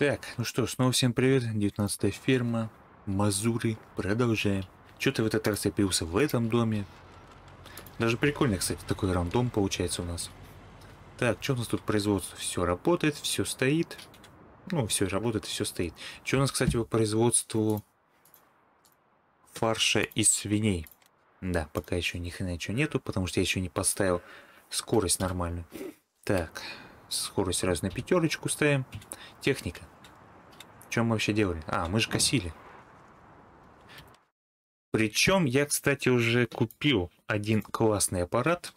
Так, ну что ж, снова всем привет. 19-я ферма, Мазури. Продолжаем. Что-то в этот раз я появился в этом доме. Даже прикольно, кстати, такой рандом получается у нас. Так, что у нас тут производство? Все работает, все стоит. Ну, все работает, все стоит. Что у нас, кстати, по производству фарша из свиней? Да, пока еще ни хрена ничего нету, потому что я еще не поставил скорость нормальную. Так, скорость сразу на пятерочку ставим. Техника. Что мы вообще делали? А, мы же косили. Причем я, кстати, уже купил один классный аппарат.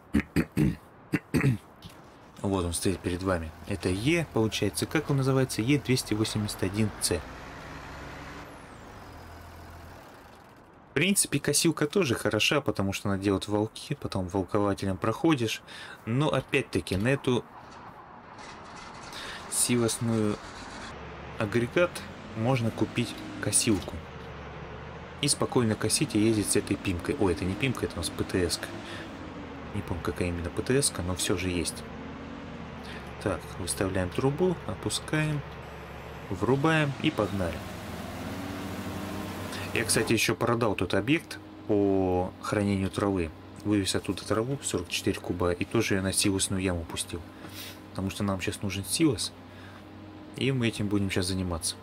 Вот он стоит перед вами. Это получается, как он называется? Е281C. В принципе, косилка тоже хороша, потому что она делает волки, потом волкователем проходишь. Но опять-таки на эту силосную агрегат можно купить косилку. И спокойно косить и ездить с этой пимкой. Ой, это не пимка, это у нас ПТС-ка. Не помню, какая именно ПТС-ка, но все же есть. Так, выставляем трубу, опускаем, врубаем и погнали. Я, кстати, еще продал тот объект по хранению травы. Вывез оттуда траву, 44 куба, и тоже на силосную яму пустил. Потому что нам сейчас нужен силос, и мы этим будем сейчас заниматься.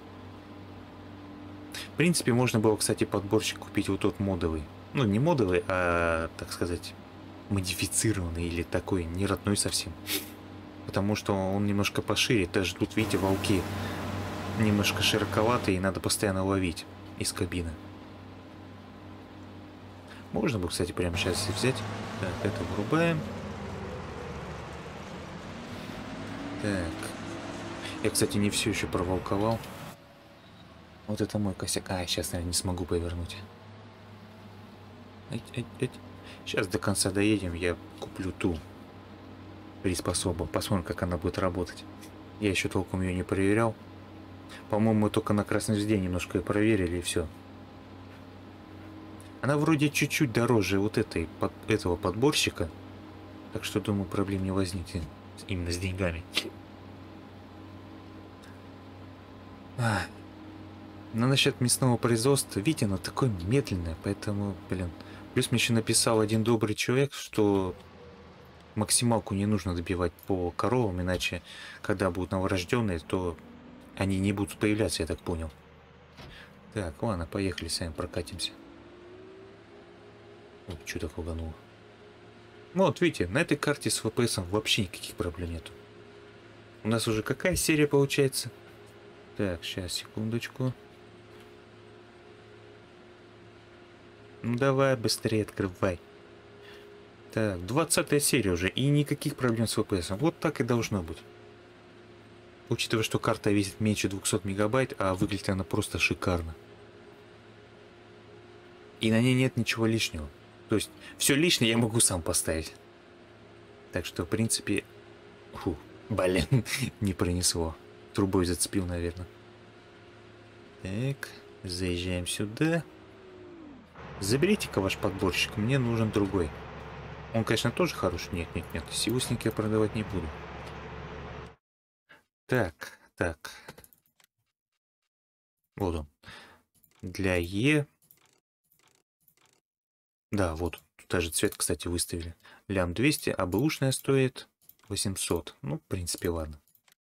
В принципе, можно было, кстати, подборщик купить вот тот модовый. Ну, не модовый, а, так сказать, модифицированный или такой, не родной совсем. Потому что он немножко пошире. Даже тут, видите, волки немножко широковатые, и надо постоянно ловить из кабины. Можно бы, кстати, прямо сейчас взять. Так, это врубаем. Так. Я, кстати, не все еще проволковал. Вот это мой косяк. А, сейчас, наверное, не смогу повернуть. Сейчас до конца доедем, я куплю ту приспособу. Посмотрим, как она будет работать. Я еще толком ее не проверял. По-моему, мы только на красной звезде немножко ее проверили, и все. Она вроде чуть-чуть дороже вот этого подборщика. Так что, думаю, проблем не возникнет именно с деньгами. Но насчет мясного производства, видите, оно такое медленное, поэтому, блин. Плюс мне еще написал один добрый человек, что максималку не нужно добивать по коровам, иначе, когда будут новорожденные, то они не будут появляться, я так понял. Так, ладно, поехали, сами прокатимся. Ой, что так угануло? Ну вот, видите, на этой карте с ВПС вообще никаких проблем нету. У нас уже какая серия получается? Так, сейчас, секундочку. Ну давай, быстрее открывай. Так, 20-я серия уже, и никаких проблем с ВПС. Вот так и должно быть. Учитывая, что карта весит меньше 200 мегабайт, а выглядит она просто шикарно. И на ней нет ничего лишнего. То есть, все лишнее я могу сам поставить. Так что, в принципе... Фу, блин, не пронесло. Трубой зацепил, наверное. Так, заезжаем сюда. Заберите-ка ваш подборщик, мне нужен другой. Он, конечно, тоже хороший. Нет, нет, нет, силосник я продавать не буду. Так, так. Вот он. Для Е. Да, вот. Тут даже цвет, кстати, выставили. Лям 200, а бэушная стоит 800. Ну, в принципе, ладно.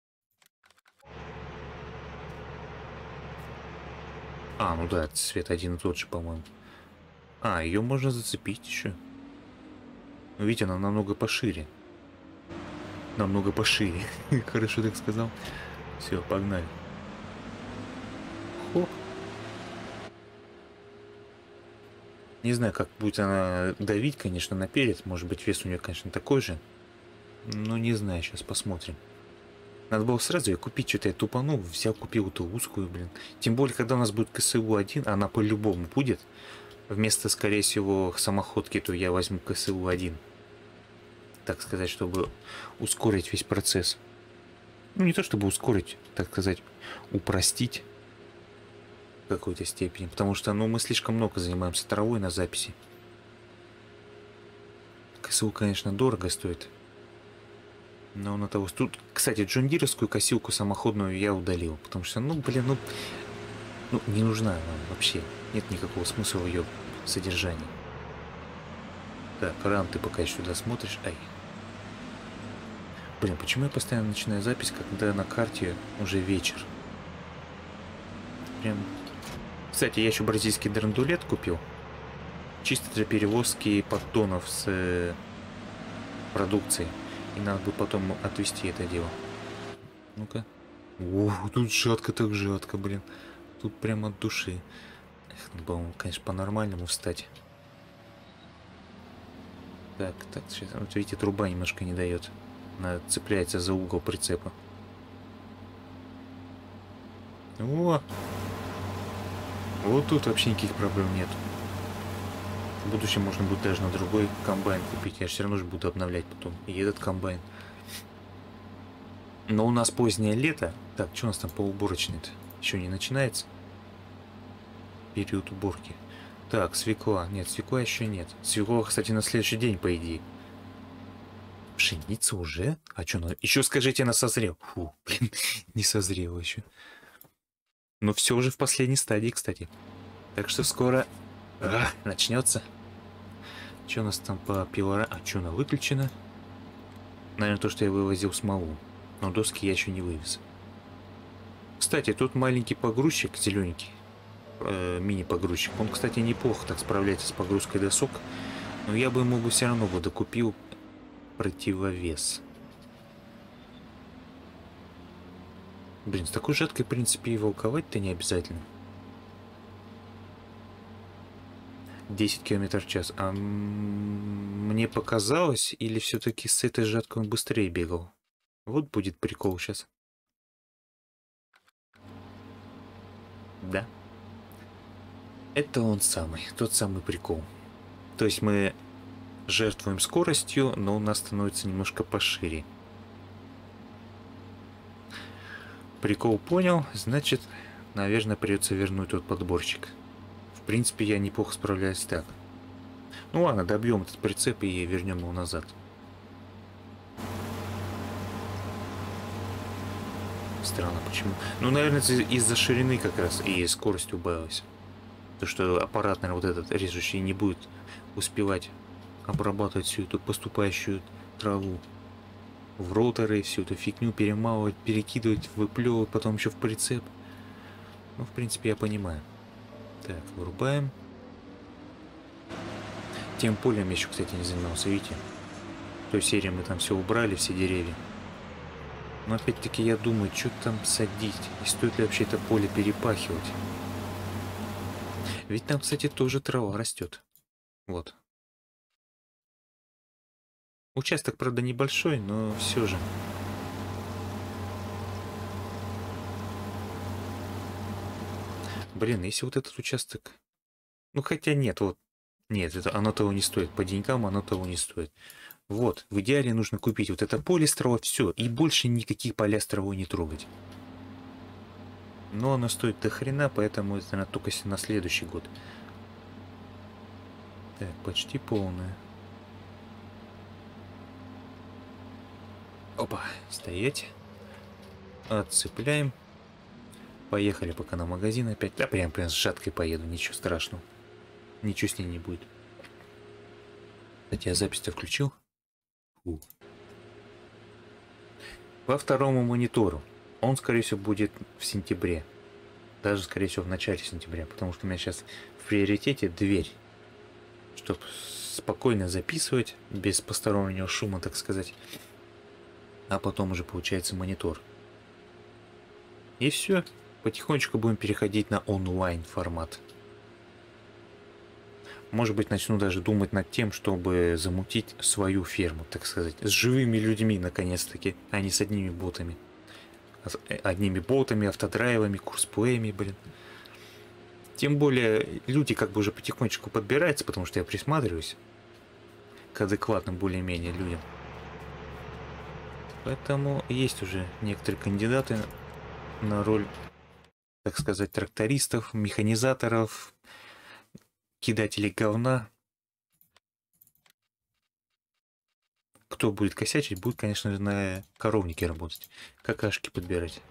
А, ну да, цвет один и тот же, по-моему. А, ее можно зацепить еще. Ну, видите, она намного пошире. Намного пошире. Хорошо так сказал. Все, погнали. Хоп. Не знаю, как будет она давить, конечно, наперед. Может быть, вес у нее, конечно, такой же. Но не знаю, сейчас посмотрим. Надо было сразу ее купить, что-то я тупанул, взял, купил эту узкую, блин. Тем более, когда у нас будет КСУ-1, она по-любому будет. Вместо, скорее всего, самоходки, то я возьму КСУ-1. Так сказать, чтобы ускорить весь процесс. Ну, не то чтобы ускорить, так сказать, упростить в какой-то степени. Потому что, ну, мы слишком много занимаемся травой на записи. КСУ, конечно, дорого стоит. Но на того... Тут, кстати, джундировскую косилку самоходную я удалил. Потому что, ну, блин, ну не нужна она вообще. Нет никакого смысла в ее содержании. Так, Рам, ты пока еще сюда смотришь. Ай. Блин, почему я постоянно начинаю запись, когда на карте уже вечер? Прям... Кстати, я еще бразильский драндулет купил. Чисто для перевозки поддонов с продукцией. И надо будет потом отвезти это дело. Ну-ка. О, тут жатко, так жатко, блин. Тут прям от души. Эх, надо было, конечно, по-нормальному встать. Так, сейчас. Вот видите, труба немножко не дает. Она цепляется за угол прицепа. О! Вот тут вообще никаких проблем нет. В будущем можно будет даже на другой комбайн купить. Я же все равно же буду обновлять потом и этот комбайн. Но у нас позднее лето. Так, что у нас там по уборочной-то? Еще не начинается? Период уборки. Так, свекла. Нет, свекла еще нет. Свекла, кстати, на следующий день, по идее. Пшеница уже? А что, ну, еще скажите, она созрела. Фу, блин, не созрела еще. Но все уже в последней стадии, кстати. Так что скоро начнется. Что у нас там по пилора? А что, она выключена? Наверное, то, что я вывозил смолу. Но доски я еще не вывез. Кстати, тут маленький погрузчик, зелененький. Мини-погрузчик. Он, кстати, неплохо так справляется с погрузкой досок. Но я бы ему бы все равно бы докупил противовес. Блин, с такой жаткой, в принципе, и волковать-то не обязательно. 10 км в час. А мне показалось, или все-таки с этой жаткой он быстрее бегал? Вот будет прикол сейчас. Да. Это он самый, тот самый прикол. То есть мы жертвуем скоростью, но у нас становится немножко пошире. Прикол понял, значит, наверное, придется вернуть тот подборчик. В принципе, я неплохо справляюсь так. Ну ладно, добьем этот прицеп и вернем его назад. Странно, почему? Ну, наверное, из-за ширины как раз и скорость убавилась. То, что аппарат, наверное, вот этот режущий не будет успевать обрабатывать всю эту поступающую траву в роторы, всю эту фигню перемалывать, перекидывать, выплевывать, потом еще в прицеп. Ну, в принципе, я понимаю. Так, вырубаем. Тем полем я еще, кстати, не занимался, видите? В той серии мы там все убрали, все деревья. Но опять-таки я думаю, что там садить? И стоит ли вообще это поле перепахивать? Ведь там, кстати, тоже трава растет. Вот. Участок, правда, небольшой, но все же. Блин, если вот этот участок... Ну, хотя нет, вот. Нет, это оно того не стоит. По деньгам оно того не стоит. Вот, в идеале нужно купить вот это поле с травой, все. И больше никаких поля с травой не трогать. Но оно стоит до хрена, поэтому это, наверное, только на следующий год. Так, почти полная. Опа, стоять. Отцепляем. Поехали пока на магазин опять. Да, прям с жаткой поеду, ничего страшного. Ничего с ней не будет. Кстати, я запись-то включил. Фу. По второму монитору. Он, скорее всего, будет в сентябре. Даже, скорее всего, в начале сентября. Потому что у меня сейчас в приоритете дверь. Чтобы спокойно записывать, без постороннего шума, так сказать. А потом уже получается монитор. И все. Потихонечку будем переходить на онлайн формат. Может быть, начну даже думать над тем, чтобы замутить свою ферму, так сказать. С живыми людьми, наконец-таки, а не с одними ботами. Одними ботами, автодрайвами, курсплеями, блин. Тем более, люди как бы уже потихонечку подбираются, потому что я присматриваюсь к адекватным более-менее людям. Поэтому есть уже некоторые кандидаты на роль, так сказать, трактористов, механизаторов, кидателей говна. кто будет косячить, будет, конечно, на коровнике работать. Какашки подбирать.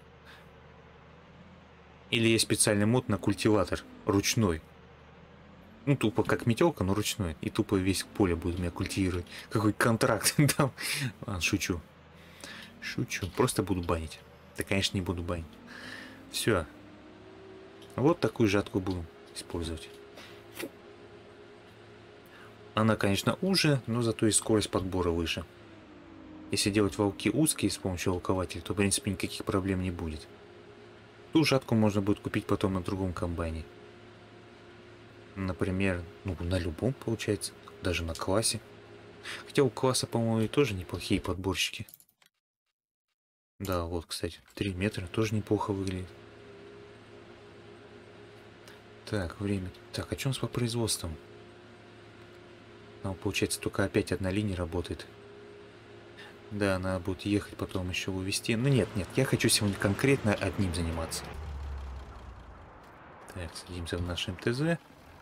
Или есть специальный мод на культиватор. Ручной. Ну, тупо как метелка, но ручной. И тупо весь поле будет у меня культивировать. Какой контракт там. Ладно, шучу. Шучу. Просто буду банить. Да, конечно, не буду банить. Все. Вот такую жатку будем использовать. Она, конечно, уже, но зато и скорость подбора выше. Если делать волки узкие с помощью волкователя, то, в принципе, никаких проблем не будет. Ту жатку можно будет купить потом на другом комбайне. Например, ну, на любом, получается. Даже на классе. Хотя у класса, по-моему, тоже неплохие подборщики. Да, вот, кстати, 3 метра тоже неплохо выглядит. Так, время. Так, а что у нас по производствам? Там, получается, только опять одна линия работает. Да, надо будет ехать потом еще вывести. Ну нет, я хочу сегодня конкретно одним заниматься. Так, садимся в наш МТЗ.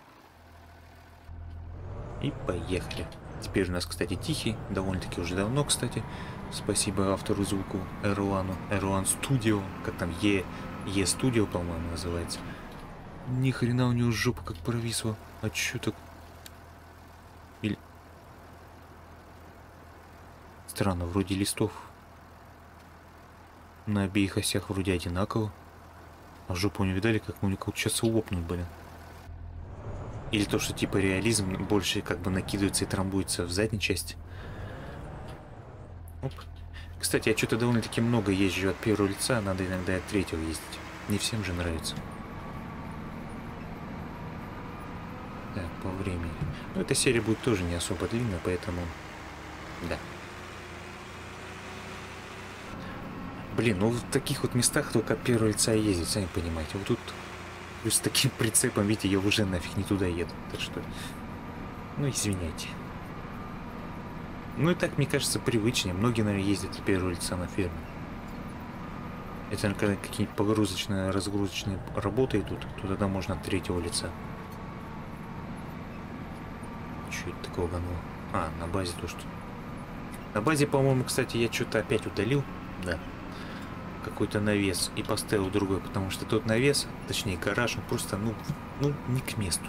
И поехали. Теперь у нас, кстати, тихий. Довольно-таки уже давно, кстати. Спасибо автору звуку Эруану. Эруан Студио. Как там, Студио, по-моему, называется. Ни хрена у него жопа как провисла. А чё так? Или... Странно, вроде листов на обеих осях вроде одинаково. А жопу не видали, как у него сейчас лопнут, блин. Или то, что типа реализм больше как бы накидывается и трамбуется в задней части. Оп. Кстати, я что-то довольно-таки много езжу от первого лица, надо иногда и от третьего ездить. Не всем же нравится. Так, по времени. Ну, эта серия будет тоже не особо длинная, поэтому... Да. Блин, ну в таких вот местах только от первого лица ездить, сами понимаете. Вот тут плюс с таким прицепом, видите, я уже нафиг не туда еду. Так что... Ну, извиняйте. Ну и так, мне кажется, привычнее. Многие, наверное, ездят от первого лица на ферме. Это, когда какие-нибудь погрузочные, разгрузочные работы идут, то тогда можно от третьего лица. Что это такого гануло? А, на базе то, что... На базе, по-моему, кстати, я что-то опять удалил. Да. Какой-то навес. И поставил другой, потому что тот навес, точнее гараж, он просто, ну не к месту.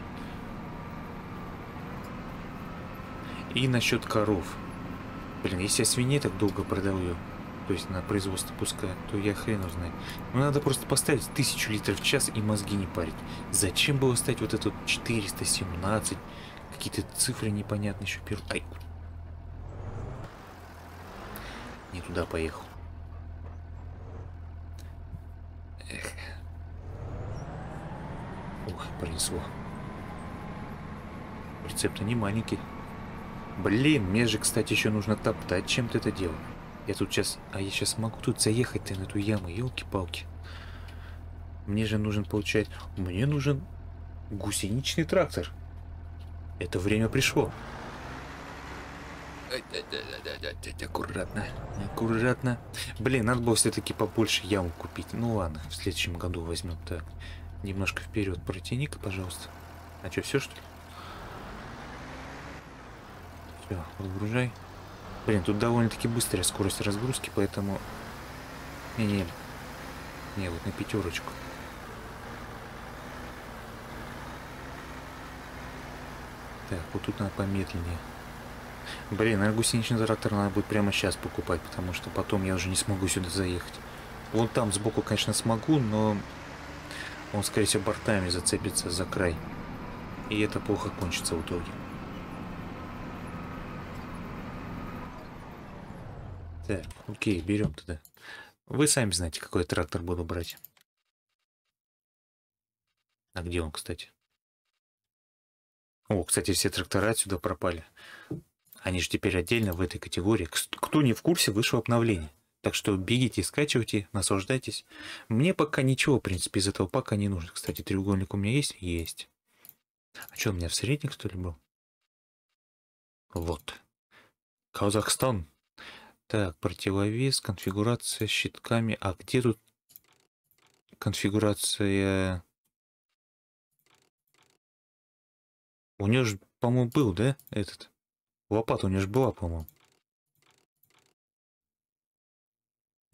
И насчет коров. Блин, если я свиней так долго продаю, то есть на производство пускаю, то я хрен узнаю. Ну надо просто поставить 1000 литров в час и мозги не парить. Зачем было ставить вот этот 417? Какие-то цифры непонятные еще первые. Ай. Не туда поехал. Эх. Ох, пронесло. Прицеп-то не маленький. Блин, мне же, кстати, еще нужно топтать чем-то это дело. Я тут сейчас... А я сейчас могу тут заехать-то на эту яму, елки-палки. Мне же нужен, получать... Мне нужен гусеничный трактор. Это время пришло. Аккуратно, аккуратно. Блин, надо было все-таки побольше яму купить. Ну ладно, в следующем году возьмем. Так, немножко вперед протяни-ка, пожалуйста. А что, все что ли? Все, разгружай. Блин, тут довольно-таки быстрая скорость разгрузки, поэтому... Не, вот на 5. Так, вот тут надо помедленнее. Блин, наверное, гусеничный трактор надо будет прямо сейчас покупать, потому что потом я уже не смогу сюда заехать. Вон там сбоку, конечно, смогу, но он, скорее всего, бортами зацепится за край. И это плохо кончится в итоге. Так, окей, берем тогда. Вы сами знаете, какой трактор буду брать. А где он, кстати? О, кстати, все трактора отсюда пропали. Они же теперь отдельно в этой категории. Кто не в курсе, вышло обновление. Так что бегите, скачивайте, наслаждайтесь. Мне пока ничего, в принципе, из этого пока не нужно. Кстати, треугольник у меня есть? Есть. А что, у меня в средних, что ли, был? Вот. Казахстан. Так, противовес, конфигурация с щитками. А где тут конфигурация? У нее же, по-моему, был, да, этот? Лопата у нее же была, по-моему.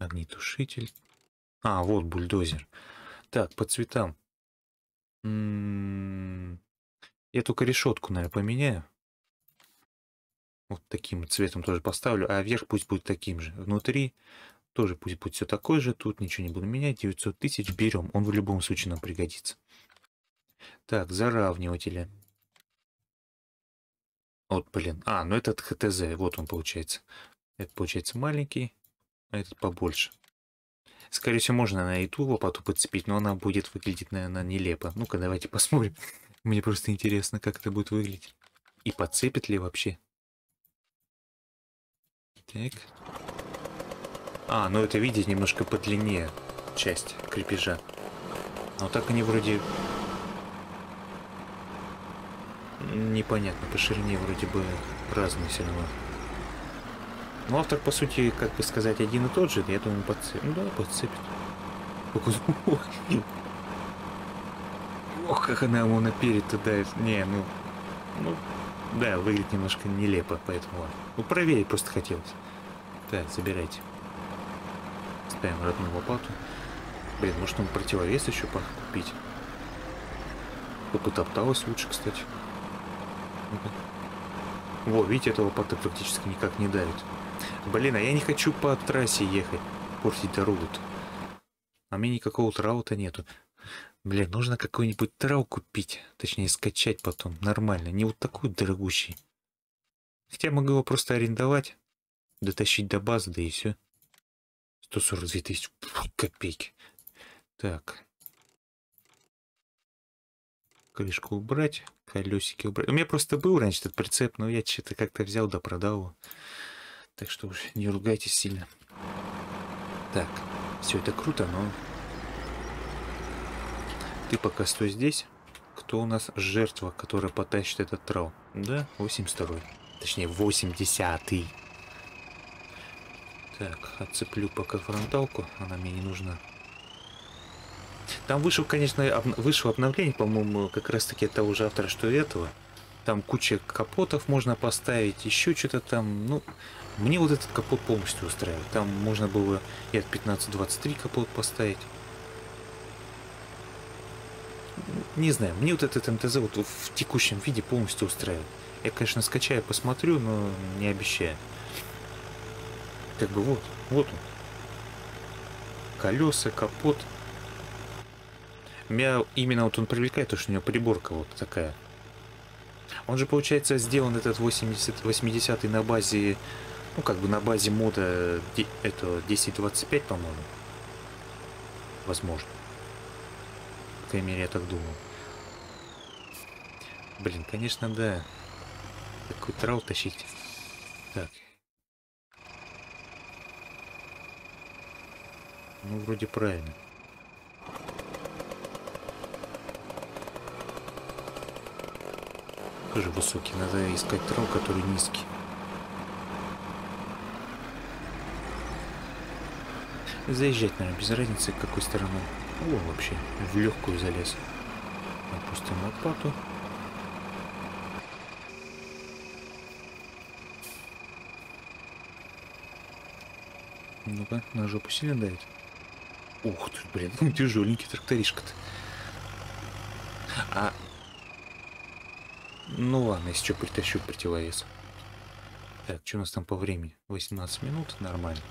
Огнетушитель. А, вот бульдозер. Так, по цветам. Я только решетку, наверное, поменяю. Вот таким цветом тоже поставлю. А верх пусть будет таким же. Внутри тоже пусть будет все такое же. Тут ничего не буду менять. 900 тысяч берем. Он в любом случае нам пригодится. Так, заравниватели. Вот, блин. А, ну этот ХТЗ. Вот он получается. Это получается маленький, а этот побольше. Скорее всего, можно на эту лопату подцепить, но она будет выглядеть, наверное, нелепо. Ну-ка, давайте посмотрим. Мне просто интересно, как это будет выглядеть. И подцепит ли вообще. Так. А, ну это, видите, немножко подлиннее часть крепежа. Но так они вроде... Непонятно, по ширине вроде бы разные все равно. Ну, автор, по сути, как бы сказать, один и тот же. Я думаю, подцепит. Ну да, подцепит. Ох, как она ему наперед-то дает. Не, ну... Ну, да, выглядит немножко нелепо, поэтому... Ну, проверить просто хотелось. Так, забирайте. Ставим родную лопату. Блин, может нам противовес еще купить? Потопталась лучше, кстати. Во, видите, эта лопата практически никак не давит. Блин, а я не хочу по трассе ехать. Портить дорогу-то. А мне никакого траута нету. Блин, нужно какой-нибудь трау купить. Точнее, скачать потом. Нормально. Не вот такой дорогущий. Хотя я могу его просто арендовать. Дотащить до базы, да и все. 142 тысячи. Копейки. Так. Крышку убрать. Колесики убрать. У меня просто был раньше этот прицеп, но я что-то как-то взял да продал его. Так что уж не ругайтесь сильно. Так. Все это круто, но... Ты пока стой здесь. Кто у нас жертва, которая потащит этот трау? Да, 82-й. Точнее, 80-й. Так, отцеплю пока фронталку. Она мне не нужна. Там вышел, конечно, вышло обновление, по-моему, как раз-таки от того же автора, что и этого. Там куча капотов можно поставить, еще что-то там. Ну, мне вот этот капот полностью устраивает. Там можно было и от 15-23 капот поставить. Не знаю, мне вот этот МТЗ вот в текущем виде полностью устраивает. Я, конечно, скачаю, посмотрю, но не обещаю. Как бы вот он. Колеса, капот. Меня именно вот он привлекает, то, что у него приборка вот такая. Он же, получается, сделан этот 80-й на базе, ну, как бы на базе мода это 10.25, по-моему. Возможно. По крайней мере, я так думаю. Блин, конечно, да. Такой трау тащить. Так. Ну, вроде правильно. Тоже высокий. Надо искать трау, который низкий. Заезжать, наверное, без разницы, какой стороной. О, вообще, в легкую залез. Опустим лопату. Ну-ка, на жопу сильно давит. Ух ты, блин, тяжеленький тракторишка-то. А... Ну ладно, если что, притащу противовес. Так, что у нас там по времени? 18 минут, нормально.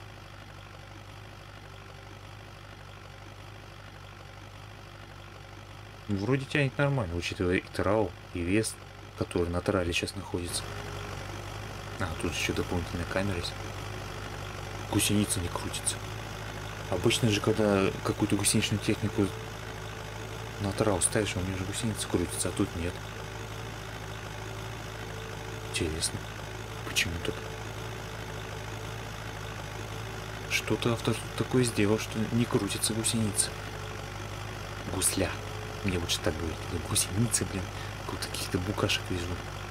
Вроде тянет нормально, учитывая и трау, и вес, который на трале сейчас находится. А, тут еще дополнительная камера есть. Гусеница не крутится. Обычно же, когда какую-то гусеничную технику на трау ставишь, у нее же гусеница крутится, а тут нет. Интересно. Почему так? Что-то автор такое сделал, что не крутится гусеница. Гусля. Мне лучше так говорить. Гусеницы, блин. Как каких-то букашек вижу.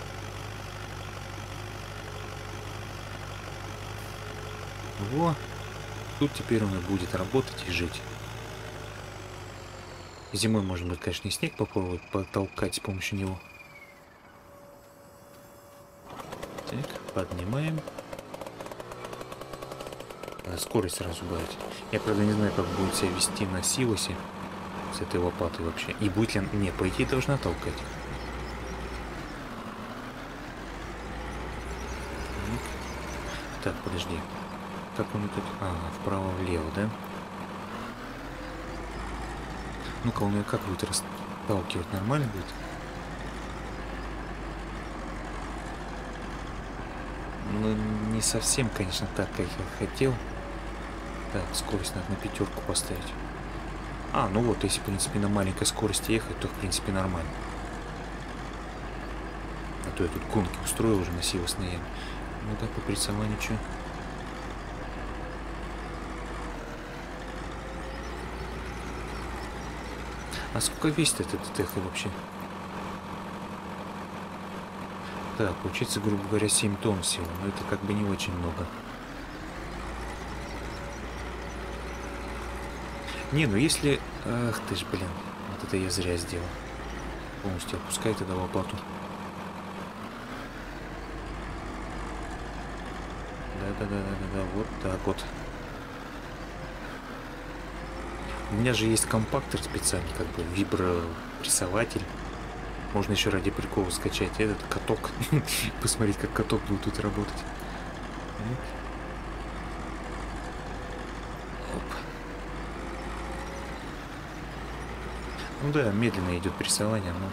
Во. Тут теперь он и будет работать и жить. Зимой можно будет, конечно, и снег попробовать потолкать с помощью него. Так, поднимаем. Надо скорость сразу брать. Я, правда, не знаю, как будет себя вести на силосе с этой лопатой вообще. И будет ли... Не, по идее, должна толкать. Так, подожди. Как он тут... А, вправо-влево, да? Ну-ка, он ее как будет расталкивать? Нормально будет? Ну, не совсем, конечно, так, как я хотел. Так, скорость надо на 5 поставить. А, ну вот, если, в принципе, на маленькой скорости ехать, то, в принципе, нормально. А то я тут гонки устроил уже на силосной яме. Ну да, по прессованию что? А сколько весит этот эхо вообще? Так, получается, грубо говоря, 7 тонн всего. Но это как бы не очень много. Не, ну если... Ах ты ж, блин. Вот это я зря сделал. Полностью опускай тогда лопату. Да-да-да-да-да, вот так вот. У меня же есть компактор специальный, как бы вибропрессователь. Можно еще ради прикола скачать этот каток. Посмотреть, как каток будет тут работать. Оп. Ну да, медленно идет прессование, но...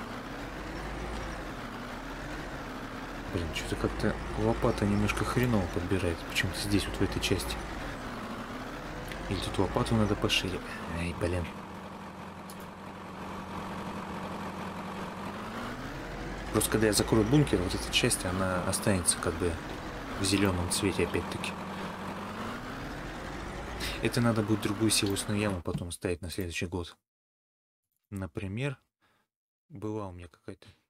Блин, что-то как-то лопата немножко хреново подбирает. Почему-то здесь, вот в этой части. Или тут лопату надо пошире. Ай, блин. Просто когда я закрою бункер, вот эта часть, она останется как бы в зеленом цвете опять-таки. Это надо будет другую силосную яму потом ставить на следующий год. Например, была у меня какая-то